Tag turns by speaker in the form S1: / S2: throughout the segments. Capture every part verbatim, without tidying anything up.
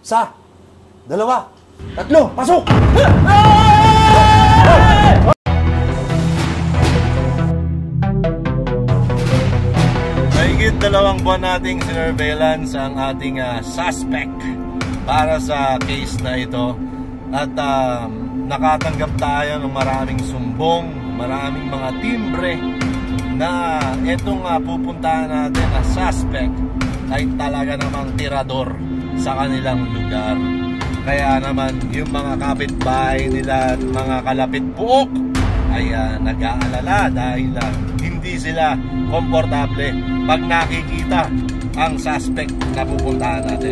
S1: Isa, dalawa, tatlo, pasok! Mahigit dalawang buwan nating surveillance ang ating uh, suspect para sa case na ito. At uh, nakatanggap tayo ng maraming sumbong, maraming mga timbre na itong uh, pupuntahan natin na suspect ay talaga namang tirador sa kanilang lugar. Kaya naman yung mga kapitbahay nila at mga kalapit buok ay uh, nag-aalala dahil uh, hindi sila komportable pag nakikita ang suspect na pupuntahan natin.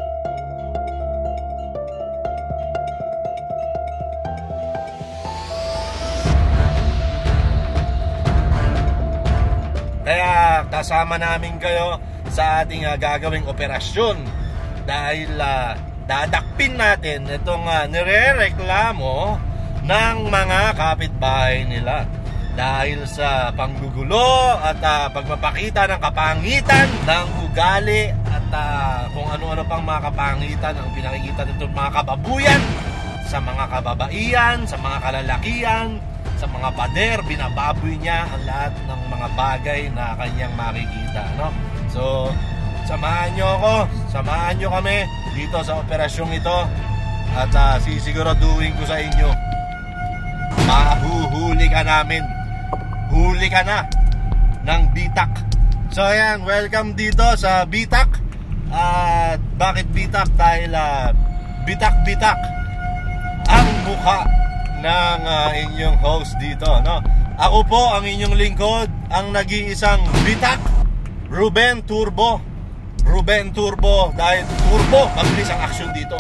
S1: Kaya kasama namin kayo sa ating uh, gagawing operasyon dahil uh, dadakpin natin itong uh, nirereklamo ng mga kapitbahay nila dahil sa panggugulo at uh, pagpapakita ng kapangitan ng ugali at uh, kung ano-ano pang mga kapangitan ang pinakikita nitong mga kababuyan sa mga kababaihan, sa mga kalalakihan, sa mga pader. Binababoy niya ang lahat ng mga bagay na kanyang makikita, no? So samahan nyo ako, samahan nyo kami dito sa operasyong ito at uh, sisiguraduhin ko sa inyo, mahuhuli ka namin, huli ka na ng bitak. So ayan, welcome dito sa bitak. At uh, bakit bitak? Dahil uh, bitak-bitak ang mukha ng uh, inyong host dito, no? Ako po ang inyong lingkod, ang nag-iisang bitak, Ruben Turbo. Ruben Turbo, dahil turbo, mabilis ang action dito.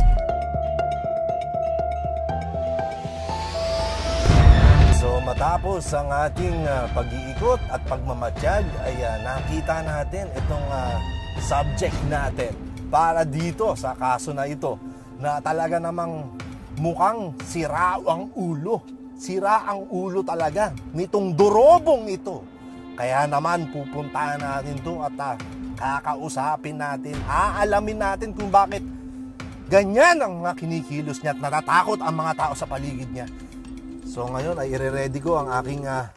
S1: So matapos ang ating uh, pag-iikot at pagmamatsyag ay uh, nakita natin itong uh, subject natin para dito sa kaso na ito na talaga namang mukhang sira ang ulo. Sira ang ulo talaga nitong durobong ito. Kaya naman pupuntahan natin to at uh, kakausapin natin, aalamin natin kung bakit ganyan ang mga kinikilos niya at natatakot ang mga tao sa paligid niya. So ngayon ay ire-ready ko ang aking uh,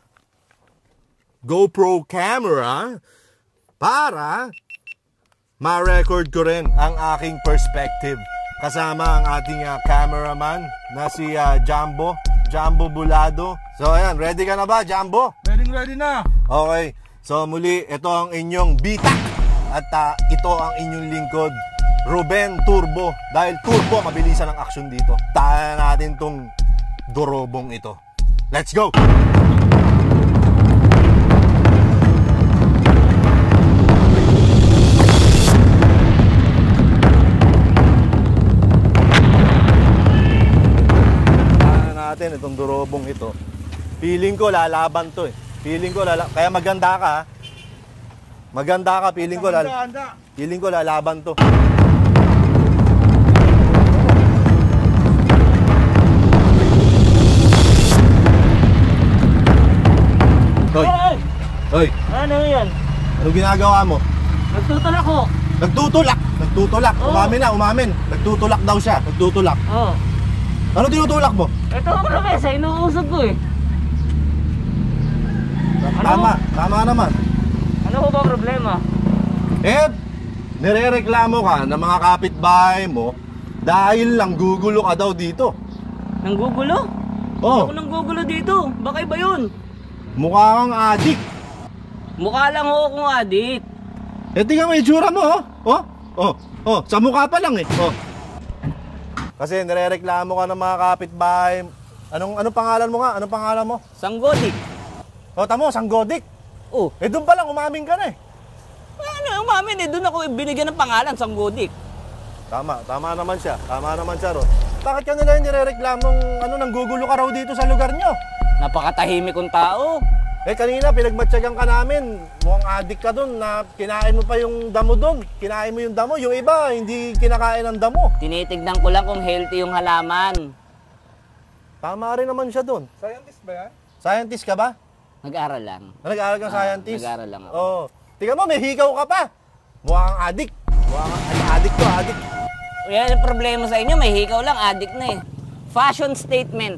S1: GoPro camera para ma-record ko rin ang aking perspective. Kasama ang ating uh, cameraman na si uh, Jumbo, Jumbo Bulado. So ayan, ready ka na ba, Jumbo?
S2: Ready ready na.
S1: Okay, so muli, ito ang inyong bitak. At uh, ito ang inyong lingkod, Ruben Turbo. Dahil turbo, mabilisan ang action dito. Tahan natin tong durobong ito. Let's go! Tahan natin itong durobong ito. Feeling ko lalaban to eh. Feeling ko lalaban. Kaya maganda ka ha. Maganda ka, feeling ko lal feeling ko lalaban to. Hoy. Hoy.
S3: Ano 'yan?
S1: Ano ginagawa mo?
S3: Nagtutulak ko.
S1: Nagtutulak, nagtutulak. Oh. Umamin na, umamin. Nagtutulak daw siya, nagtutulak.
S3: Oo. Oh.
S1: Ano tinutulak mo?
S3: Ito ang promesa, inuusog ko eh.
S1: Tama, ano? Tama naman.
S3: Ano ba problema?
S1: Eh, nirereklamo ka ng mga kapitbahay mo dahil lang gugulo ka daw dito.
S3: Nanggugulo?
S1: Oh.
S3: Ako nanggugulo dito. Baka iba yun.
S1: Mukha kang adik.
S3: Mukha lang ako kung adik.
S1: Eh, tingnan mo yung itsura mo, oh. Oh, oh, oh. Sa mukha pa lang eh. Oh. Kasi nirereklamo ka ng mga kapitbahay. Anong, anong pangalan mo nga? Anong pangalan mo?
S3: Sanggodik.
S1: Oh, tamo, Sanggodik.
S3: Oh.
S1: Eh, doon pa lang, umaming ka na eh.
S3: Ano, umamin eh. Doon ako binigyan ng pangalan, Sanggodik.
S1: Tama, tama naman siya. Tama naman siya, Ron. Bakit ka nila nirereklamong ano, nanggugulo ka raw dito sa lugar nyo?
S3: Napakatahimik kong tao.
S1: Eh, kanina, pinagmatsagan ka namin. Mukhang adik ka doon na kinain mo pa yung damo doon. Kinain mo yung damo. Yung iba, hindi kinakain ang damo.
S3: Tinitignan ko lang kung healthy yung halaman.
S1: Tama rin naman siya doon.
S2: Scientist ba yan?
S1: Scientist ka ba?
S3: Nag-aral lang.
S1: Nag-aaral kang
S3: Ah,
S1: scientist?
S3: nag-aaral lang ako.
S1: Oo. Tingnan mo, may hikaw ka pa. Mukha kang adik. Mukha kang adik to, adik.
S3: yan yung problema sa inyo, may hikaw lang, addict na eh. Fashion statement.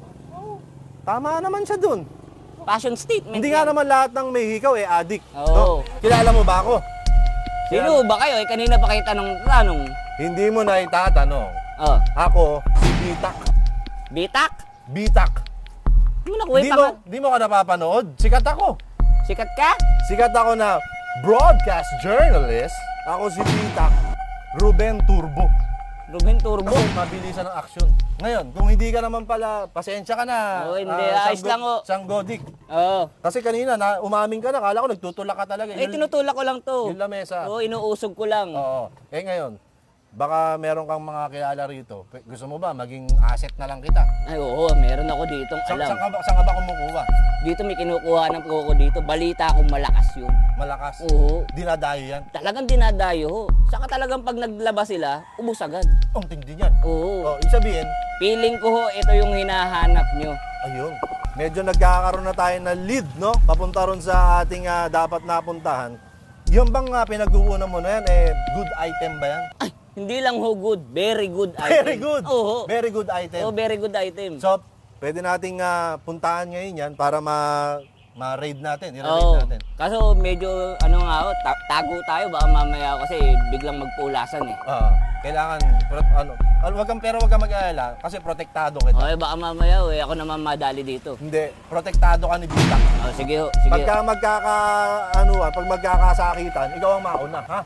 S1: Tama naman siya dun.
S3: Fashion statement.
S1: Hindi
S3: yan.
S1: nga naman lahat ng may hikaw eh addict.
S3: Oo.
S1: No? Kilala mo ba ako?
S3: Sino ba kayo? Eh, kanina pa kayo tanong tanong.
S1: Hindi mo na itatanong.
S3: Oh.
S1: Ako, si Bitak.
S3: Bitak?
S1: Bitak.
S3: Hindi mo nakuha
S1: Di
S3: yung
S1: mo,
S3: pangal.
S1: di mo ka napapanood? Sikat ako.
S3: Sikat ka?
S1: Sikat ako na broadcast journalist. Ako si Bitak. Ruben Turbo.
S3: Ruben Turbo.
S1: Ako, mabilisan ng action. Ngayon, kung hindi ka naman pala, pasensya ka na.
S3: Oo, hindi.
S1: Ah,
S3: Ayos lang, oh.
S1: Sanggodik.
S3: Oo.
S1: Kasi kanina, na, umaming ka na. Kala ko nagtutulak ka talaga.
S3: Eh,
S1: Yung-
S3: tinutulak ko lang to.
S1: Yung lamesa.
S3: Oo, inuusog ko lang.
S1: Oo. Eh ngayon, baka meron kang mga kilala rito. P- Gusto mo ba maging asset na lang kita?
S3: Ay, oo, meron ako ditong
S1: Sa,
S3: alam.
S1: saan ka ba, saan ka ba kumukuha?
S3: Dito may kinukuha ng koko dito. Balita akong malakas yun.
S1: Malakas.
S3: Oo.
S1: Dinadayo yan.
S3: Talagang dinadayo ho. Saka talagang pag naglabas sila, ubus agad.
S1: Ang tindi niyan.
S3: Oo.
S1: Oh, ibig sabihin,
S3: Feeling ko ho, ito yung hinahanap nyo.
S1: ayun. Medyo nagkakaroon na tayo ng lead, no? Papunta ron sa ating ah, dapat napuntahan. Yung bang uh, pinag-uunan mo na yan, eh, good item ba yan?
S3: Ay, hindi lang ho good. Very good item.
S1: Very good.
S3: Oo.
S1: Very good item.
S3: Oo, very good item.
S1: So, pwede nating ah, puntahan ngayon yan para ma ma-raid natin, i-raid
S3: Oo.
S1: natin.
S3: Kaso medyo, ano nga ho, ta- tago tayo. Baka mamaya kasi biglang magpulasan eh.
S1: Ah, kailangan pro- ano, al- wag kang pero wag kang mag-aalala kasi protektado kita.
S3: Okay, baka mamaya ho, eh, ako naman madali dito.
S1: Hindi, protektado ka ni Bitak.
S3: Oh, sige ho, sige.
S1: Pagka magkaka ano, ah, pag magkakasakitan, ikaw ang mauna, ha?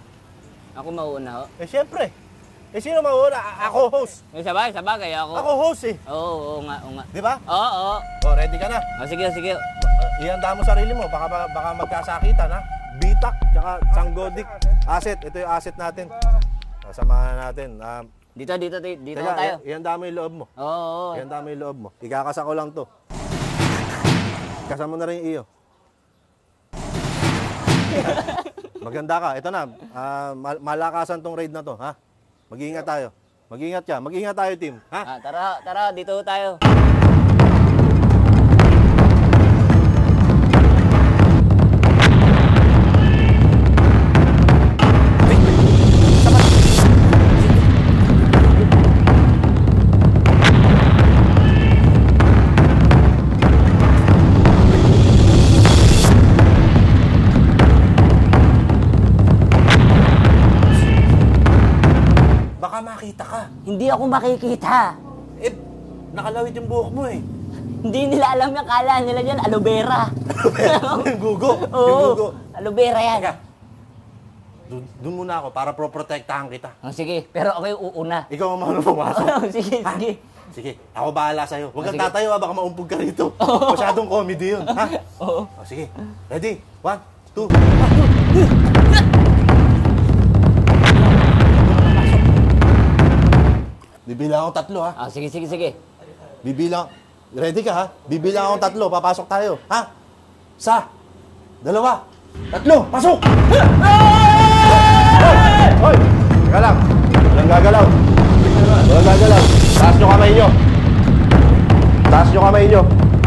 S3: Ako mauna ho.
S1: Eh syempre. Eh sino mauna? A- ako host.
S3: Eh, sabagay, sabagay ako.
S1: Ako host eh.
S3: Oo, oo nga, oo nga.
S1: 'Di ba?
S3: Oo, oo.
S1: Oh, ready ka na?
S3: Oh, sige, sige.
S1: Uh, ihanda mo sarili mo, baka ba- baka magkasakitan, ha? Bitak tsaka Sanggodik. Asset, ito yung asset natin. Samahan natin. Um,
S3: Dito, dito, dito, dito
S1: teka,
S3: tayo.
S1: i- ihanda mo yung loob mo.
S3: Oo, oo.
S1: Ihanda mo yung loob mo. Ikakasa ko lang to. Kasama mo na rin yung iyo. Maganda ka. Ito na. ah, mal- malakasan tong raid na to, ha? Mag-iingat tayo. Mag-iingat ka. Mag-iingat tayo, team. Ha?
S3: Ah, tara, tara, dito tayo.
S1: Baka makita ka.
S3: Hindi ako makikita.
S1: Eh, nakalawit yung buhok mo eh.
S3: Hindi nila alam yung kala nila dyan, aloe vera.
S1: yung gugo. Yung
S3: Oo,
S1: gugo.
S3: aloe vera yan.
S1: Teka. Doon, doon muna ako para pro-protektahan kita.
S3: Oh, sige, pero ako yung uuna.
S1: Ikaw ang mauna pumasok.
S3: sige, sige.
S1: Sige, ako bahala sa'yo. Huwag kang
S3: Sige.
S1: tatayo ha, baka maumpog ka rito. Masyadong comedy yun, ha?
S3: Oo.
S1: O, sige, ready? One, two. Bibilang akong tatlo, ha?
S3: Ah, sige, sige, sige.
S1: Bibilang. Ready ka, ha? Bibilang akong tatlo. Papasok tayo, ha? Sa. Dalawa. Tatlo. Pasok! Hoy! Hoy! Teka lang. Walang gagalaw. Walang gagalaw. Taas nyo kamay nyo. Taas nyo kamay nyo.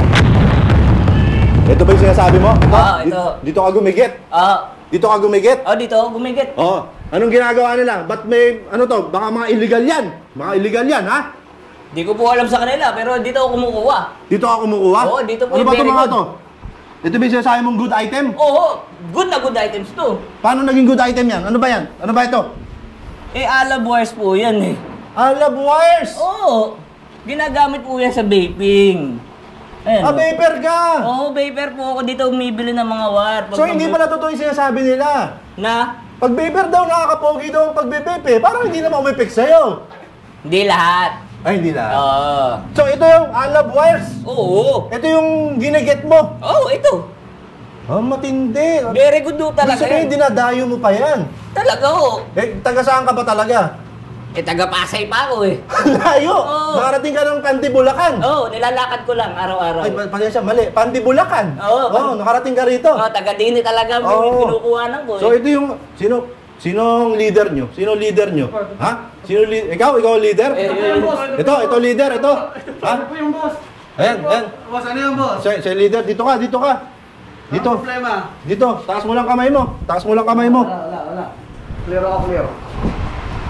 S1: Ito ba yung sinasabi mo? Ito?
S3: Ah, ito.
S1: Dito, dito ka gumigit.
S3: Ah,
S1: Dito ka gumigit.
S3: oh, dito, gumigit.
S1: Oh, anong ginagawa nila? Ba't may, ano to, baka mga illegal yan. Mga illegal yan, ha?
S3: Di ko po alam sa kanila, pero dito ako kumukuha.
S1: Dito ka kumukuha?
S3: Oo, dito po
S1: Ano
S3: yung
S1: ba
S3: very
S1: itong mga
S3: good.
S1: to? Ito ba yung sinasabi mong good item?
S3: Oo, good na good items to.
S1: Paano naging good item yan? Ano ba yan? Ano ba ito?
S3: Eh, alab wires po yan eh.
S1: Alab wires!
S3: Oo, ginagamit po yan sa vaping. Ayan,
S1: Ah,
S3: oh.
S1: vapor ka!
S3: Oo, vapor po ako dito umibili ng mga wire. Pag
S1: So, hindi pala totoo yung sinasabi nila.
S3: Na?
S1: Pag vapor daw, nakakapogi daw ang pagbe-vape eh. Parang hindi naman umipik sa'yo.
S3: Hindi lahat.
S1: Ay, hindi lang.
S3: Oo.
S1: So, ito yung alab wires.
S3: Oo.
S1: Ito yung giniget mo.
S3: Oo, ito.
S1: Ah, matindi.
S3: Very good do talaga
S1: Gusto
S3: yan.
S1: dinadayo mo pa yan.
S3: Talaga ho.
S1: Eh, taga saan ka ba talaga?
S3: Eh, taga-Pasay pa ako eh.
S1: Layo!
S3: Oo.
S1: Nakarating ka ng Pandibulacan.
S3: Oo, nilalakad ko lang araw-araw.
S1: Ay, pa- pasensya, mali. Pandibulacan.
S3: Oo,
S1: Oo, nakarating ka rito.
S3: Oo, taga-dini talaga
S1: Oo.
S3: oh. pinukuhanan ko eh.
S1: So, ito yung, sino, sinong leader nyo? Sino leader nyo? Ha? Sino leader? Ikaw? Ikaw ang leader?
S3: Eh, eh,
S1: Ito, ito leader, ito. Ha?
S2: Ano po yung boss?
S1: Ayan, ayan.
S2: Boss, ano yung boss?
S1: Siya, siya leader, dito ka, dito ka. Dito,
S2: Ano problema?
S1: dito. Taas mo lang kamay mo. Taas mo lang kamay mo.
S2: Wala, wala, wala. Clear ako, clear.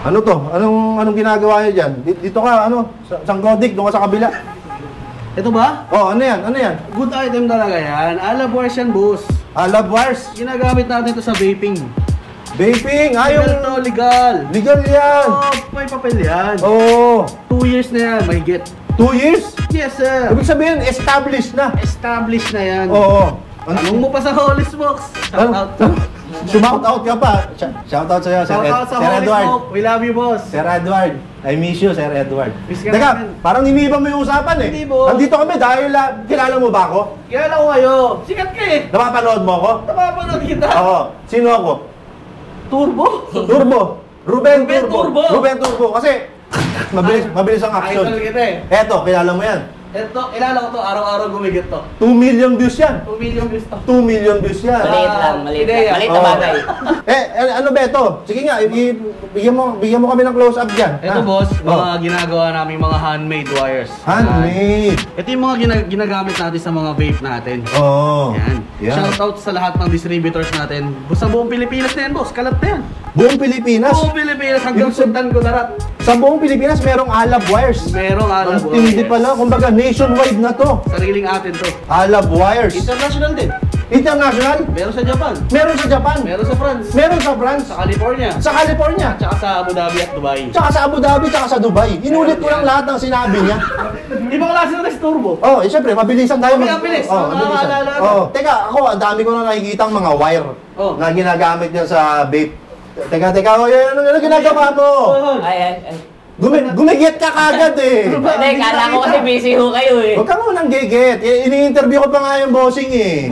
S1: Ano to? Anong anong ginagawa niyo diyan? Dito ka, ano? Sa Sanggodik, doon ka sa kabila.
S2: Ito ba?
S1: Oh, ano yan? Ano yan?
S2: Good item talaga yan. Alab wires yan, boss.
S1: Alab wires.
S2: Ginagamit natin ito sa vaping.
S1: Vaping,
S2: Legal
S1: ayaw.
S2: to, legal.
S1: Legal yan.
S2: Oh, may papel yan.
S1: Oo.
S2: Two years na yan, may get.
S1: Two years?
S2: Yes, sir.
S1: Ibig sabihin, established na.
S2: Established na yan.
S1: Oo.
S2: Tanong mo pa sa Holy Smokes. Shout
S1: Ano?
S2: out to.
S1: Shout out ka pa. Sh- Shout out sa'yo, Sir,
S2: Shout
S1: Ed-
S2: out sa
S1: Sir
S2: Holy
S1: Edward.
S2: Smoke. We love you, boss.
S1: Sir Edward. I miss you, Sir Edward.
S2: Miss ka
S1: Teka,
S2: namin.
S1: parang iniba mo yung usapan eh.
S2: Hindi, boss.
S1: Nandito kami dahil ah, kilala mo ba ako?
S2: Kilala ko kayo. Sikat ka eh.
S1: Napapanood mo ako?
S2: Napapanood kita.
S1: Oo. Sino ako?
S2: Turbo.
S1: Turbo. Ruben,
S2: Ruben
S1: Turbo.
S2: Turbo.
S1: Ruben Turbo. Kasi mabilis, mabilis ang action.
S2: Idol kita eh.
S1: Eto, kilala mo yan.
S2: Ito, kilala ko to. Araw-araw gumigit to.
S1: two million views yan.
S2: two million views to.
S1: two million views yan.
S3: Maliit lang, maliit lang.
S2: ideya.
S3: Maliit na
S1: Oo.
S3: bagay.
S1: Eh, eh, ano ba ito? Sige nga, i- i- bigyan mo, bigyan mo kami ng close-up dyan.
S2: Ito,
S1: ha?
S2: boss,
S1: Oh.
S2: mga ginagawa namin mga handmade wires.
S1: Handmade.
S2: Yan. Ito yung mga gina- ginagamit natin sa mga vape natin.
S1: Oo.
S2: Yan.
S1: Yan.
S2: Shout out sa lahat ng distributors natin. Sa buong Pilipinas na yan, boss. Kalat na yan.
S1: Buong Pilipinas.
S2: Buong Pilipinas hanggang
S1: Ibig sabihin-
S2: Sultan Kudarat.
S1: Sa buong Pilipinas, merong Alab wires.
S2: Merong
S1: Ang
S2: alab
S1: tindi pala. Kumbaga, nationwide na to.
S2: Sariling atin to.
S1: Alab wires.
S2: International din.
S1: International.
S2: Meron sa Japan.
S1: Meron sa Japan.
S2: Meron sa France.
S1: Meron sa France.
S2: Sa California.
S1: Sa California.
S2: Tsaka sa Abu Dhabi at Dubai.
S1: Tsaka sa Abu Dhabi, tsaka sa Dubai. Inulit ko lang lahat ng sinabi niya.
S2: Ibang klase na si Turbo.
S1: Oh, eh, syempre, mabilisan tayo.
S2: Ang bilis.
S1: Oh,
S2: Ang
S1: mabilisan.
S2: nakakaalala.
S1: Oh, teka, ako, ang dami ko na nakikita mga wire
S2: Oh.
S1: na ginagamit niya sa vape. Teka, teka, oh, yan, ano, ano ginagawa mo?
S3: Ay, ay, ay.
S1: Gumi, gumigit ka kagad eh.
S3: Hindi, kala ko kasi busy ho kayo eh.
S1: Huwag ka munang gigit. I- Ini-interview ko pa nga yung bossing eh.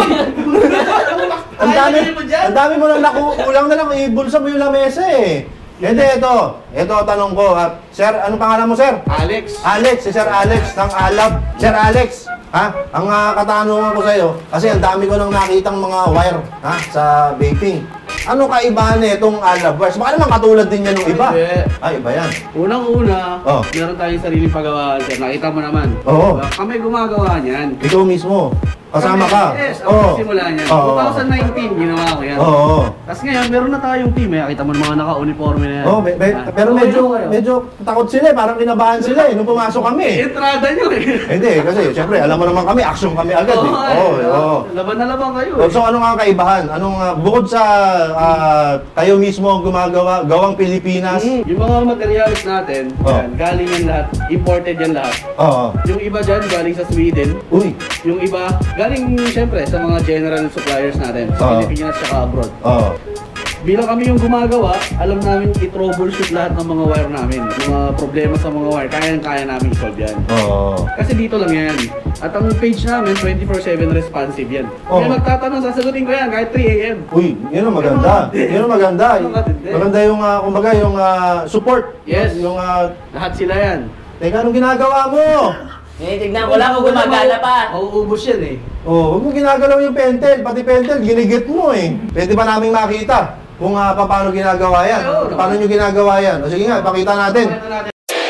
S1: Ang dami, ang dami mo lang naku, kulang na lang, ibulsa mo yung lamesa eh. Hindi, ito. Ito, tanong ko. ha. Sir, anong pangalan mo, sir?
S2: Alex.
S1: Alex, si Sir Alex ng Alab. Sir Alex, ha? Ang uh, katanungan ko sa'yo, kasi ang dami ko nang nakitang mga wire, ha? Sa vaping. Ano kaibahan nitong Alab wires? Baka naman katulad din yan ng iba.
S2: Hindi.
S1: Ay, iba yan.
S2: Unang-una,
S1: Oh.
S2: meron tayong sariling paggawa. Sir. Nakita mo naman.
S1: Oo.
S2: Diba? Kami gumagawa niyan.
S1: Ikaw mismo. Kasama
S2: Kami-
S1: ka.
S2: Yes, ako
S1: Oo.
S2: nagsimula niyan.
S1: Oo.
S2: twenty nineteen, ginawa ko yan.
S1: Oo.
S2: Tapos ngayon, meron na tayong team. Eh. Kita mo ng mga naka-uniforme na yan.
S1: Oh, me- me-
S2: Ah.
S1: pero
S2: Okay
S1: medyo
S2: lang kayo.
S1: medyo takot sila eh, parang kinabahan sila eh nung pumasok kami.
S2: Eh, entrada nyo eh.
S1: Hindi, kasi syempre alam mo naman kami, action kami agad eh.
S2: Oo,
S1: Oo,
S2: eh.
S1: oo.
S2: Laban na laban kayo
S1: Oh,
S2: eh.
S1: so ano nga ang kaibahan? Anong ah, bukod sa ah, kayo mismo ang gumagawa, gawang Pilipinas?
S2: Mm, Yung mga materials natin,
S1: Oh.
S2: yan, galing yan lahat. Imported yan lahat.
S1: Oo.
S2: Yung iba dyan, galing sa Sweden.
S1: Uy.
S2: Yung iba, galing syempre sa mga general suppliers natin. Sa
S1: Oo.
S2: Pilipinas at abroad.
S1: Oo.
S2: Bilang kami yung gumagawa, alam namin i-troubleshoot lahat ng mga wire namin. Mga problema sa mga wire, kaya-kaya namin i-solve yan.
S1: Oo.
S2: Kasi dito lang yan. At ang page namin, twenty-four seven responsive yan.
S1: Oh.
S2: Kaya magtatanong, sasagutin ko yan kahit three a m
S1: Uy, yun ang maganda. Yun ang maganda. Maganda yung uh, kumbaga yung ah, support.
S2: Yes.
S1: Yung ah,
S2: Lahat sila yan.
S1: teka, anong ginagawa mo?
S3: Eh, tignan ko lang kung gumagana pa.
S2: Mauubos yan eh.
S1: Oh, huwag mo ginagalaw yung pentel, pati pentel ginigit mo eh. Pwede ba naming makita kung uh, paano ginagawa yan?
S2: Oo,
S1: Paano nyo ginagawa yan? O sige nga, pakita natin.
S2: Pakita natin.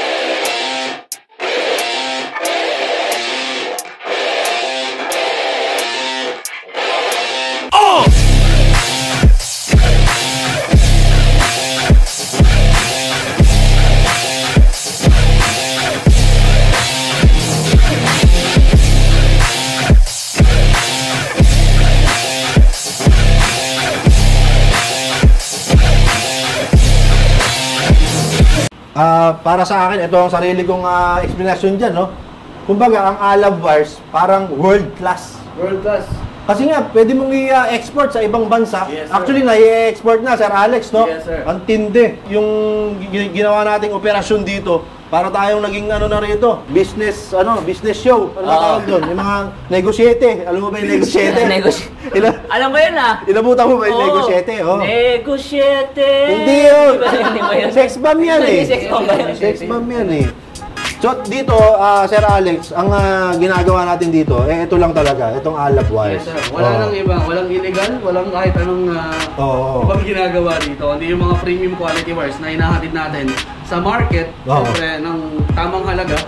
S1: Ah, para sa akin, ito ang sarili kong ah, explanation dyan, no? Kumbaga, ang Alab wires, parang world class.
S2: World class.
S1: Kasi nga, pwede mong i-export sa ibang bansa.
S2: Yes, sir.
S1: Actually, na-i-export na, Sir Alex, no?
S2: Yes, sir.
S1: Ang tindi. Yung gi- ginawa nating operasyon dito, para tayong naging ano na rito, business, ano, business show. Ano ba
S3: Oo.
S1: tawag doon? Yung mga negosyete. Alam mo ba yung negosyete?
S3: Negosy-
S1: Ila-
S3: Alam ko yun ah.
S1: Inabutan mo ba yung
S3: Oo.
S1: negosyete? Oh.
S3: Negosyete.
S1: Hindi yun.
S3: Di ba, hindi ba yun?
S1: Sex bomb yan eh.
S3: Hindi, sex bomb ba yun?
S1: Sex bomb yan eh. So dito, ah, Sir Alex, ang ah, ginagawa natin dito, eh ito lang talaga, itong Alab wires.
S2: Yes, sir. Wala
S1: Oo.
S2: nang iba, walang illegal, walang kahit anong uh,
S1: Oo.
S2: ibang ginagawa dito. Hindi yung mga premium quality wires na hinahatid natin sa market,
S1: Oo.
S2: siyempre ng tamang halaga.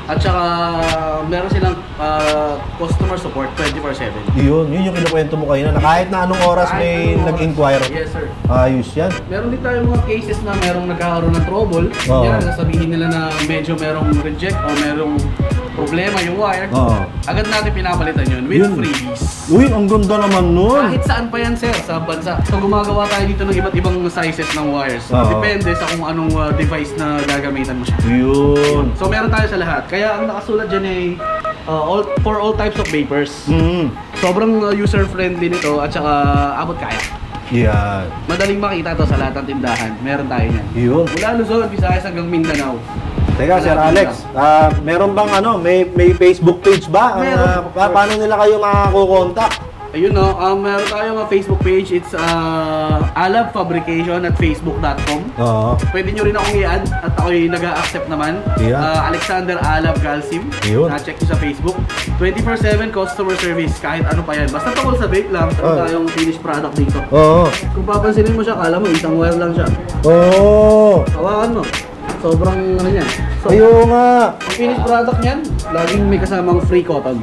S2: At saka meron silang uh, customer support twenty-four seven.
S4: Yun, yun yung kinukwento mo kanina na kahit na anong oras
S2: Kahit
S4: may
S2: anong oras.
S4: nag-inquire.
S2: Yes, sir.
S4: Ayos yan.
S2: Meron din tayo mga cases na merong nagkakaroon ng trouble.
S4: Oo.
S2: Yan, sasabihin nila na medyo merong reject o merong problema yung wire.
S4: Oo.
S2: Agad natin pinapalitan yun with
S4: Yun.
S2: freebies.
S4: Uy, ang ganda naman nun.
S2: Kahit saan pa yan, sir, sa bansa. So gumagawa tayo dito ng iba't ibang sizes ng wires.
S4: Oo.
S2: Depende sa kung anong uh, device na gagamitan mo siya.
S4: Yun.
S2: So meron tayo sa lahat. Kaya ang nakasulat dyan ay uh, all, for all types of vapors.
S4: Mm.
S2: Sobrang uh, user-friendly nito at saka abot kaya.
S4: Yan.
S2: Madaling makita to sa lahat ng tindahan. Meron tayo yan.
S4: Yun.
S2: Mula Luzon, Visayas hanggang Mindanao.
S4: Teka, Sir Alex, ah, meron bang ano, may may Facebook page ba? Ang,
S2: Meron.
S4: ah, pa- paano nila kayo makakokontak?
S2: Ayun no, um, meron tayong uh, Facebook page. It's uh, Alab Fabrication at facebook dot com.
S4: Oo.
S2: Pwede nyo rin akong i-add at ako'y nag-a-accept naman.
S4: Yeah.
S2: Uh, Alexander Alab Galsim.
S4: Yun.
S2: Na-check nyo sa Facebook. twenty-four seven customer service, kahit ano pa yan. Basta tungkol sa vape lang, meron
S4: Oh.
S2: tayong finished product dito.
S4: Oo.
S2: Kung papansinin mo siya, kala mo isang wire lang siya.
S4: Oo.
S2: Hawakan mo. Sobrang ano yan. So,
S4: Ayun nga.
S2: ang finished product niyan, laging may kasamang free cotton.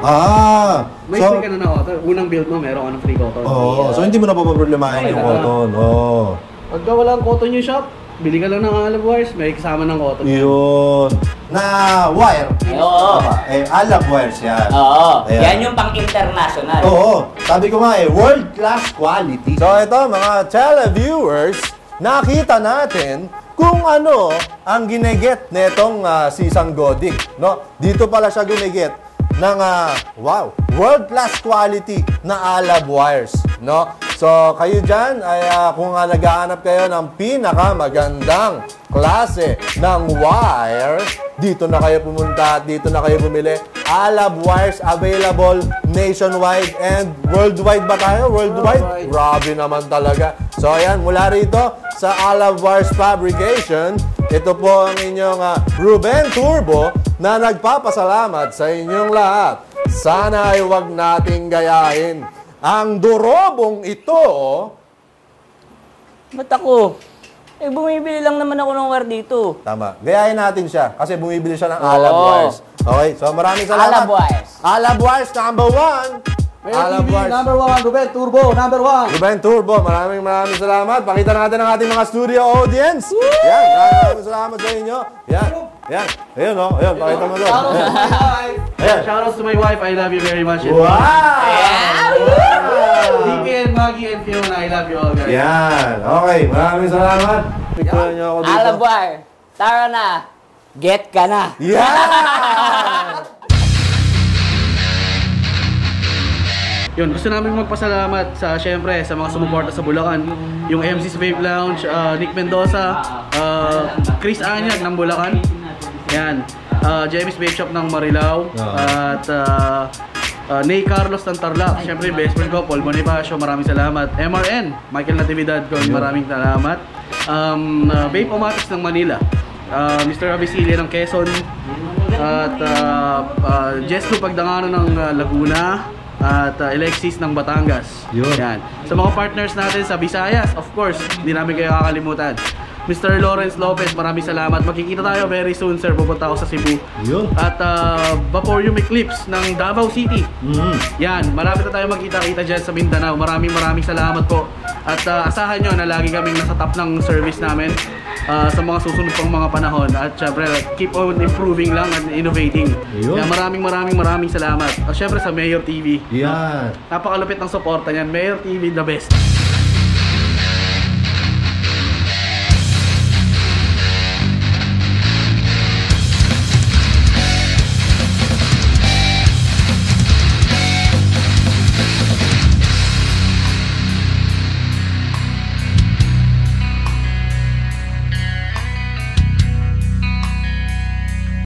S4: Ah.
S2: May
S4: So,
S2: free ka na na cotton. Unang build mo, meron ka ng free cotton.
S4: oh, so hindi mo na papaproblemahin yung
S2: Okay,
S4: cotton. Oo.
S2: Pagka wala ang cotton yung shop, bili ka lang ng Alab wires, may kasama ng cotton.
S4: Yun. Na wire.
S3: Oo.
S4: Eh, Alab wires yan.
S3: Oo.
S4: Ayan.
S3: Yan yung pang-international.
S4: Oo. Sabi ko nga eh, world class quality. So ito mga televiewers, nakita natin kung ano ang gineget netong uh, si Sanggodic, no? Dito pala siya gineget ng uh, wow, world class quality na Alab wires, no? So kayo diyan ay uh, kung uh, naghahanap kayo ng pinakamagandang klase ng wire, dito na kayo pumunta at dito na kayo bumili. Alab wires available nationwide and worldwide ba tayo? Worldwide?
S2: Worldwide.
S4: Grabe naman talaga. So ayan, mula rito sa Alab Wires Fabrication, ito po ang inyong uh, Ruben Turbo na nagpapasalamat sa inyong lahat. Sana ay huwag nating gayahin ang durobong ito.
S3: Ba't ako? Eh, bumibili lang naman ako ng wire dito.
S4: Tama. Gayahin natin siya kasi bumibili siya ng
S3: Oo.
S4: Alab Wires. Okay, so maraming salamat.
S3: Alab Wires.
S4: Alab Wires number one.
S2: Mayor T V, number one, Ruben Turbo, number one.
S4: Ruben Turbo, maraming maraming salamat. Pakita natin ang ating mga studio audience. Yan, maraming maraming salamat sa inyo. Yan, yan. Ayun, oh. Ayun, pakita mo doon.
S2: Shoutouts to my wife.
S4: Ayan.
S2: Shoutouts to my wife, I love you very much.
S4: Wow!
S2: D P and Maggie and Fiona, I love you all guys.
S4: Yan, okay. Maraming salamat. Picture niyo ako dito.
S3: Alab wire. Tara na. Get ka na.
S4: Yan!
S2: Yun, gusto namin magpasalamat sa, syempre, sa mga sumuporta sa Bulacan. Yung M C's Vape Lounge, uh, Nick Mendoza, uh, Chris Anyag ng Bulacan. Yan. Uh, Jemmy's Vape Shop ng Marilao. At uh, uh, Ney Carlos ng Tarlac. Syempre, best friend ko, Paul Bonifacio, maraming salamat. M R N, Michael Natividad ko, maraming salamat. Um, uh, Vape Omatis ng Manila. Uh, Mister Avicilia ng Quezon. At uh, uh, Jesto Pagdangano ng uh, Laguna. At uh, Alexis ng Batangas.
S4: Yun.
S2: Yan. Sa mga partners natin sa Visayas, of course, hindi namin kayo kakalimutan. Mister Lawrence Lopez, maraming salamat. Magkikita tayo very soon, sir. Pupunta ako sa Cebu.
S4: Yun.
S2: At uh, Vaporium Eclipse ng Davao City.
S4: Mm.
S2: Yan, malapit na tayo magkita-kita dyan sa Mindanao. Maraming maraming salamat po. At uh, asahan nyo na lagi kaming nasa top ng service namin uh, sa mga susunod pang mga panahon. At syempre, keep on improving lang and innovating.
S4: Ayun.
S2: Kaya maraming maraming maraming salamat. At syempre sa Mayor T V.
S4: Yan.
S2: Napakalupit ng suporta niyan. Mayor T V, the best.